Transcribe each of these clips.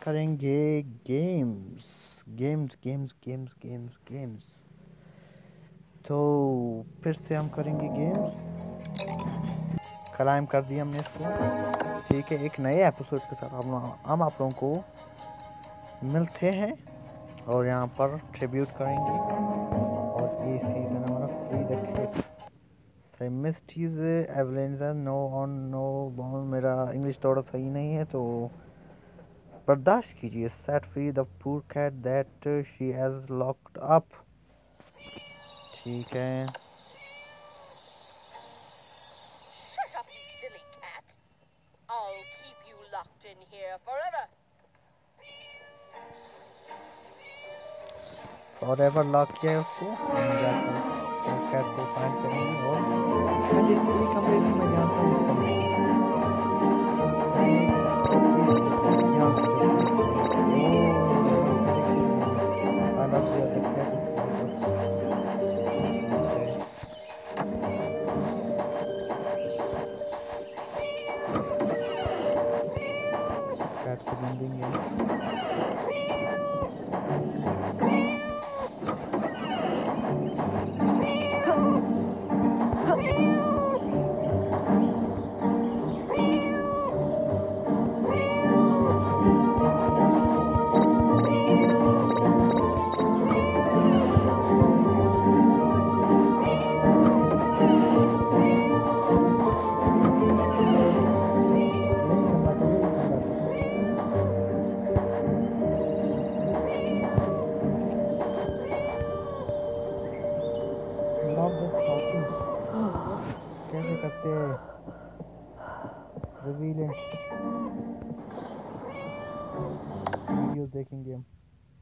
करेंगे games games games games games games. तो फिर से हम करेंगे गेम्स। क्लाइम कर दिया हमने इसको। ठीक है, एक नए एपिसोड के साथ हम आप लोगों को मिलते हैं और यहाँ पर ट्रिब्यूट करेंगे। और ये सीजन हमारा free the kids misties avalanche no on no bone. मेरा इंग्लिश थोड़ा सही नहीं है तो बर्दाश्त कीजिए। Set free the poor cat that she has locked up. ठीक है। Shut up, you silly cat. I'll keep you locked in here forever. Forever lock किया है उसको। हम जाकर पुअर कैट को फाइंड करेंगे और शायद यही कमरे में मैं जानता हूँ इस कमरे को। मैंने यहाँ से चलते हैं इस कमरे से। ओह, यहाँ पे देखिए find out where the cat is locked up. ठीक है। कैट को ढूंढेंगे हम। यही कमरा था, यही कमरा था। लॉक द शॉपिंग कैसे करते हैं? रिवील वीडियो देखेंगे हम।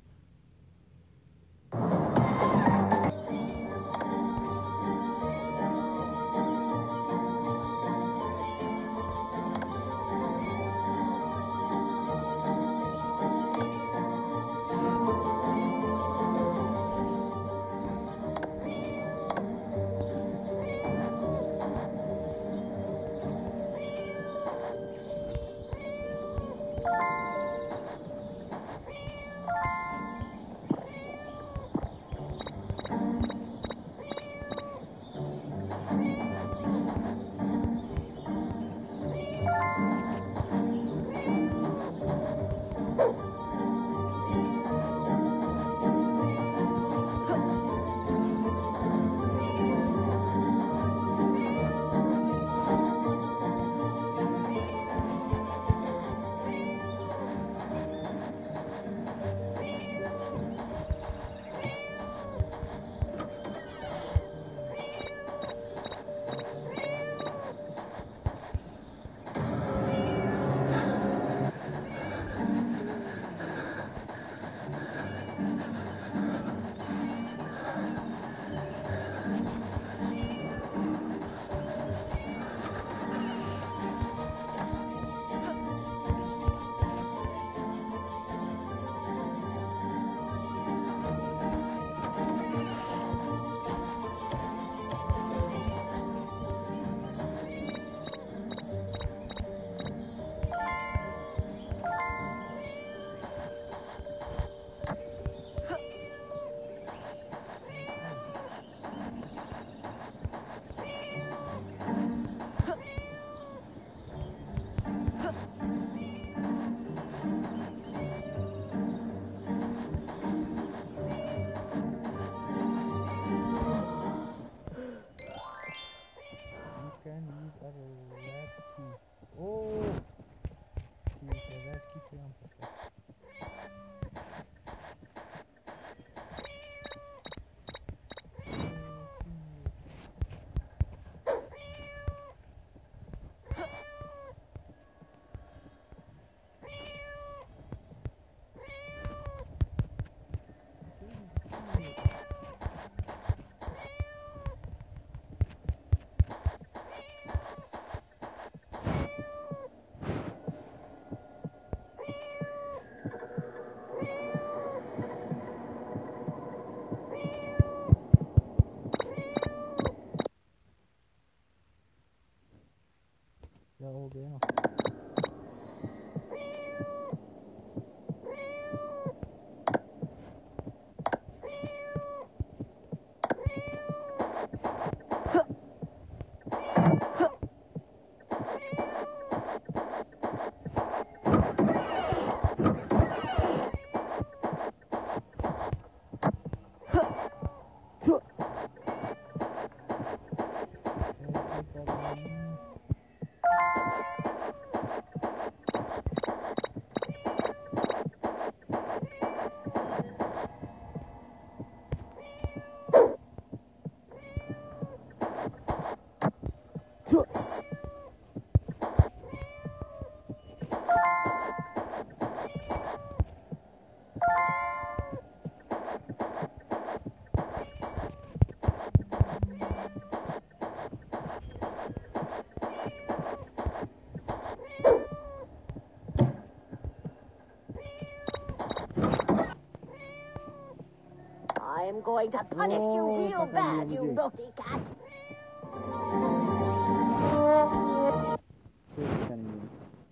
You can use a red key. Oh, ठीक है, रेड की से हम सकते हैं। I'm going to punish you real पकड़ लिया bad, you मुझे। naughty cat. फिर से करेंगे।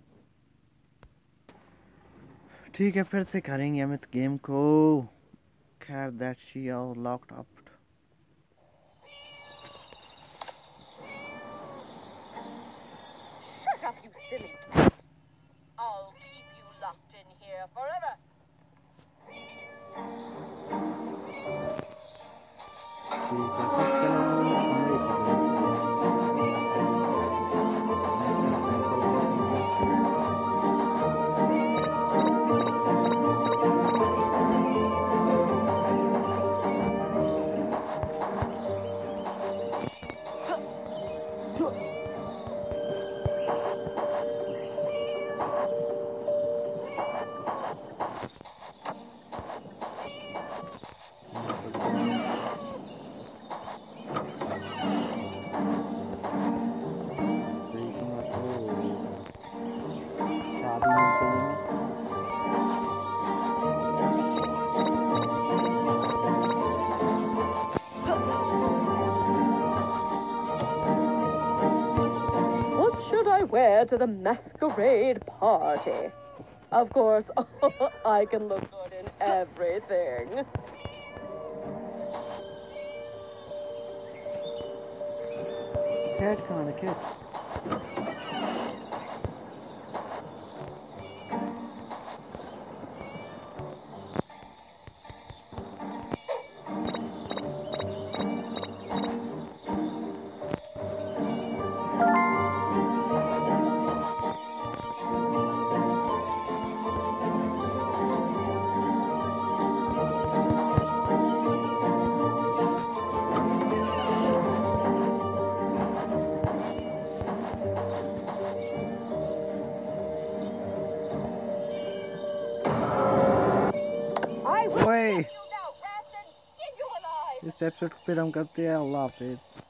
ठीक है, फिर से करेंगे हम इस गेम को। खैर that she are locked up. Shut up, you silly cat. I'll keep you locked in here forever. ठीक है, सबसे पहले हम कमरे खोलेंगे। शादी में चाहिए। What should I wear to the masquerade party? Of course, I can look good in everything. Cat Kahan, a cat. I will Oi! get you now, rats, and skin you alive. इस episode को फिर हम करते हैं। अल्लाह हाफिज।